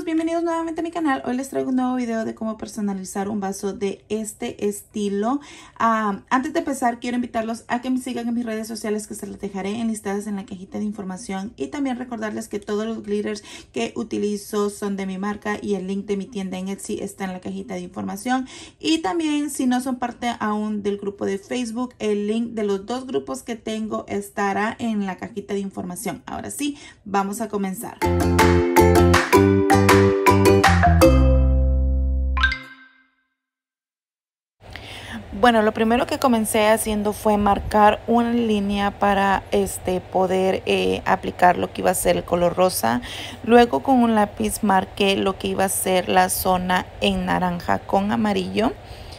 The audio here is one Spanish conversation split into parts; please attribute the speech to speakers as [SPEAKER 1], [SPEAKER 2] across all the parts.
[SPEAKER 1] bienvenidos nuevamente a mi canal. Hoy les traigo un nuevo video de cómo personalizar un vaso de este estilo. Antes de empezar, quiero invitarlos a que me sigan en mis redes sociales, que se las dejaré enlistadas en la cajita de información, y también recordarles que todos los glitters que utilizo son de mi marca y el link de mi tienda en Etsy está en la cajita de información. Y también, si no son parte aún del grupo de Facebook, el link de los dos grupos que tengo estará en la cajita de información. Ahora sí, vamos a comenzar. Bueno, lo primero que comencé haciendo fue marcar una línea para poder aplicar lo que iba a ser el color rosa. Luego con un lápiz marqué lo que iba a ser la zona en naranja con amarillo.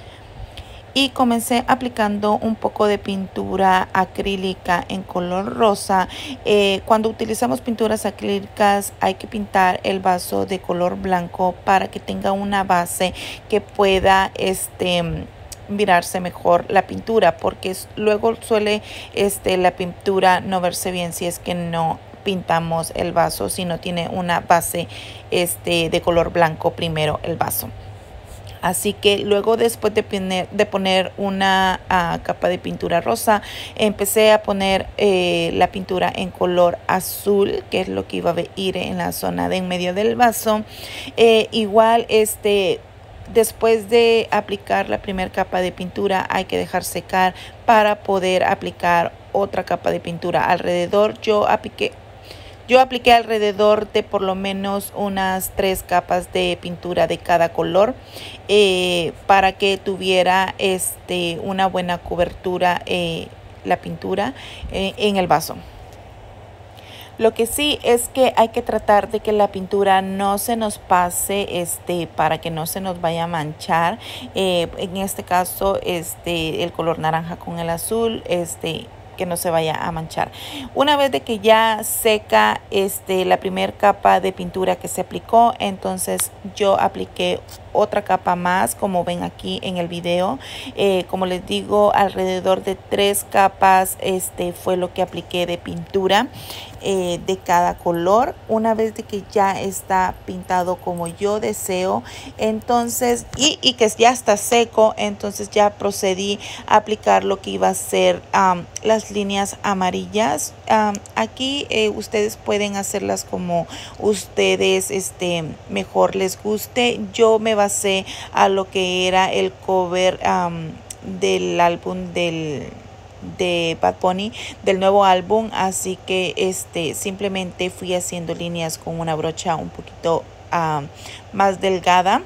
[SPEAKER 1] Y comencé aplicando un poco de pintura acrílica en color rosa. Cuando utilizamos pinturas acrílicas hay que pintar el vaso de color blanco para que tenga una base que pueda mirarse mejor la pintura, porque luego suele la pintura no verse bien si es que no pintamos el vaso, si no tiene una base de color blanco primero el vaso. Así que luego, después de poner una capa de pintura rosa, empecé a poner la pintura en color azul, que es lo que iba a ir en la zona de en medio del vaso. Igual después de aplicar la primera capa de pintura hay que dejar secar para poder aplicar otra capa de pintura alrededor. Yo apliqué alrededor de por lo menos unas 3 capas de pintura de cada color, para que tuviera una buena cobertura la pintura en el vaso. Lo que sí es que hay que tratar de que la pintura no se nos pase, para que no se nos vaya a manchar. En este caso, el color naranja con el azul, que no se vaya a manchar. Una vez de que ya seca la primera capa de pintura que se aplicó, entonces yo apliqué otra capa más, como ven aquí en el video. Como les digo, alrededor de 3 capas fue lo que apliqué de pintura de cada color. Una vez de que ya está pintado como yo deseo, entonces y que ya está seco, entonces ya procedí a aplicar lo que iba a ser las líneas amarillas. Aquí ustedes pueden hacerlas como ustedes mejor les guste. Yo me basé a lo que era el cover del álbum de Bad Bunny, del nuevo álbum, así que simplemente fui haciendo líneas con una brocha un poquito más delgada.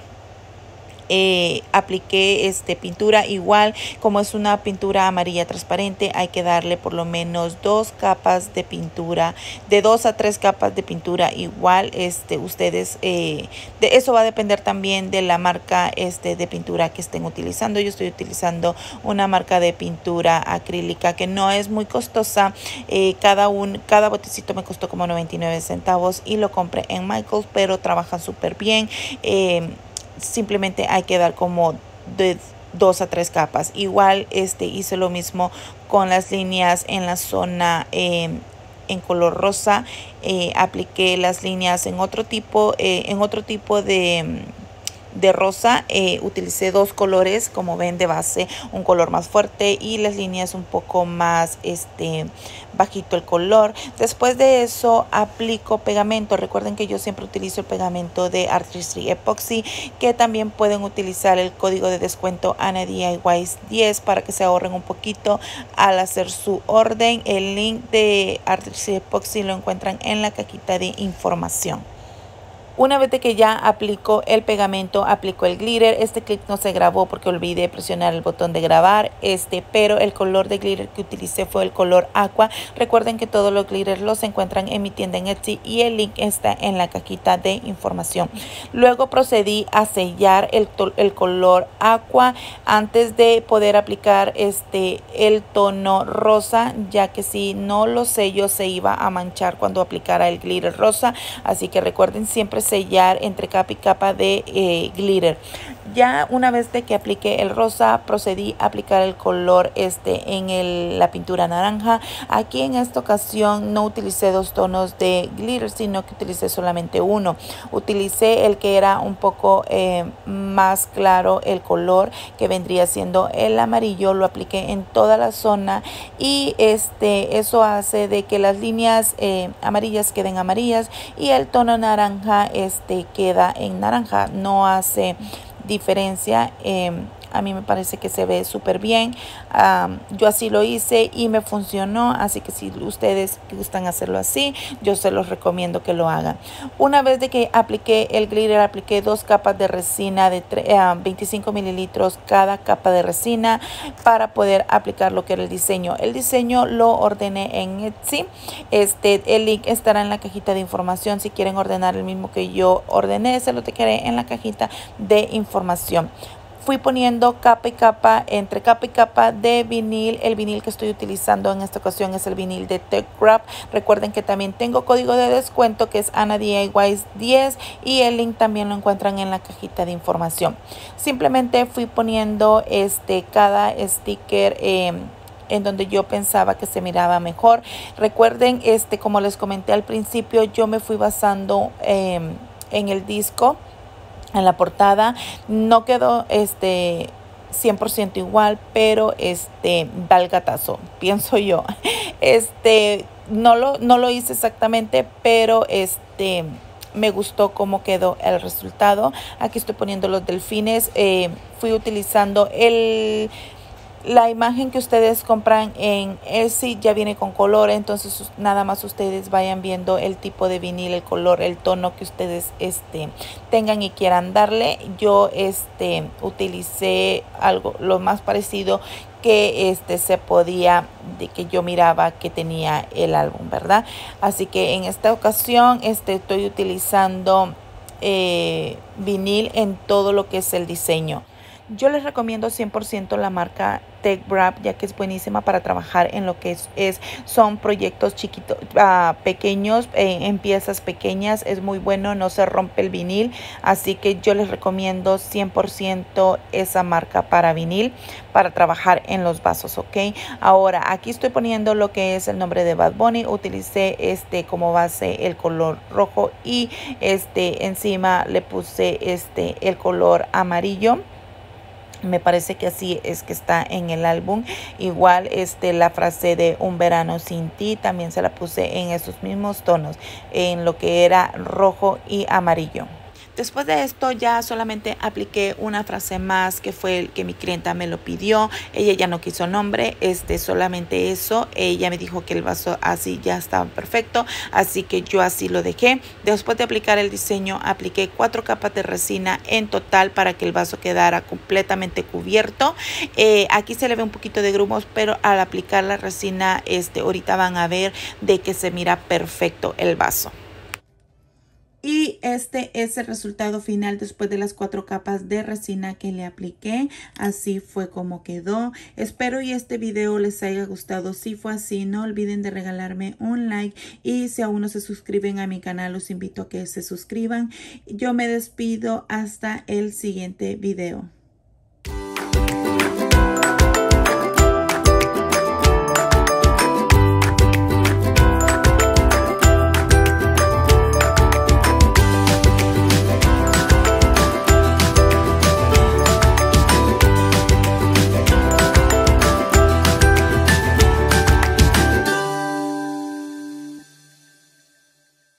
[SPEAKER 1] Apliqué pintura igual, como es una pintura amarilla transparente, hay que darle por lo menos 2 capas de pintura, de 2 a 3 capas de pintura igual. Ustedes de eso va a depender también de la marca de pintura que estén utilizando. Yo estoy utilizando una marca de pintura acrílica que no es muy costosa. Cada botecito me costó como 99 centavos y lo compré en Michaels, pero trabaja súper bien. Simplemente hay que dar como de 2 a 3 capas. Igual hice lo mismo con las líneas en la zona en color rosa. Apliqué las líneas en otro tipo de rosa. Utilicé 2 colores, como ven, de base, un color más fuerte y las líneas un poco más bajito el color. Después de eso aplico pegamento. Recuerden que yo siempre utilizo el pegamento de Artistry Epoxy, que también pueden utilizar el código de descuento AnaDIY10 para que se ahorren un poquito al hacer su orden. El link de Artistry Epoxy lo encuentran en la cajita de información. Una vez de que ya aplico el pegamento, aplico el glitter. Este clip no se grabó porque olvidé presionar el botón de grabar, pero el color de glitter que utilicé fue el color aqua. Recuerden que todos los glitters los encuentran en mi tienda en Etsy y el link está en la cajita de información. Luego procedí a sellar el color aqua antes de poder aplicar el tono rosa, ya que si no lo sello se iba a manchar cuando aplicara el glitter rosa. Así que recuerden siempre sellar entre capa y capa de glitter. Ya una vez de que apliqué el rosa, procedí a aplicar el color en la pintura naranja. Aquí en esta ocasión no utilicé dos tonos de glitter, sino que utilicé solamente uno. Utilicé el que era un poco más claro el color, que vendría siendo el amarillo. Lo apliqué en toda la zona y eso hace de que las líneas amarillas queden amarillas y el tono naranja queda en naranja. No hace diferencia. A mí me parece que se ve súper bien. Yo así lo hice y me funcionó, así que si ustedes gustan hacerlo así, yo se los recomiendo que lo hagan. Una vez de que apliqué el glitter, apliqué 2 capas de resina de 25 mililitros cada capa de resina para poder aplicar lo que era el diseño. El diseño lo ordené en Etsy. El link estará en la cajita de información. Si quieren ordenar el mismo que yo ordené, se lo dejaré en la cajita de información. Fui poniendo capa y capa, entre capa y capa de vinil. El vinil que estoy utilizando en esta ocasión es el vinil de Tech Wrap. Recuerden que también tengo código de descuento que es Ana DIYs 10 y el link también lo encuentran en la cajita de información. Simplemente fui poniendo cada sticker en donde yo pensaba que se miraba mejor. Recuerden, como les comenté al principio, yo me fui basando en el disco. En la portada no quedó 100% igual, pero da el gatazo, pienso yo. No lo hice exactamente, pero me gustó cómo quedó el resultado. Aquí estoy poniendo los delfines. Fui utilizando la imagen que ustedes compran en Etsy, ya viene con color, entonces nada más ustedes vayan viendo el tipo de vinil, el color, el tono que ustedes tengan y quieran darle. Yo utilicé algo lo más parecido que se podía, de que yo miraba que tenía el álbum, ¿verdad? Así que en esta ocasión estoy utilizando vinil en todo lo que es el diseño. Yo les recomiendo 100% la marca Tech Wrap, ya que es buenísima para trabajar en lo que son proyectos chiquitos, pequeños, en piezas pequeñas. Es muy bueno, no se rompe el vinil, así que yo les recomiendo 100% esa marca para vinil, para trabajar en los vasos, ¿ok? Ahora, aquí estoy poniendo lo que es el nombre de Bad Bunny. Utilicé como base el color rojo y encima le puse el color amarillo. Me parece que así es que está en el álbum. Igual la frase de Un verano sin ti también se la puse en esos mismos tonos, en lo que era rojo y amarillo. Después de esto ya solamente apliqué una frase más, que fue el que mi clienta me lo pidió. Ella ya no quiso nombre, solamente eso. Ella me dijo que el vaso así ya estaba perfecto, así que yo así lo dejé. Después de aplicar el diseño, apliqué 4 capas de resina en total para que el vaso quedara completamente cubierto. Aquí se le ve un poquito de grumos, pero al aplicar la resina, ahorita van a ver de que se mira perfecto el vaso. Y este es el resultado final después de las 4 capas de resina que le apliqué. Así fue como quedó. Espero y este video les haya gustado. Si fue así, no olviden de regalarme un like. Y si aún no se suscriben a mi canal, los invito a que se suscriban. Yo me despido hasta el siguiente video.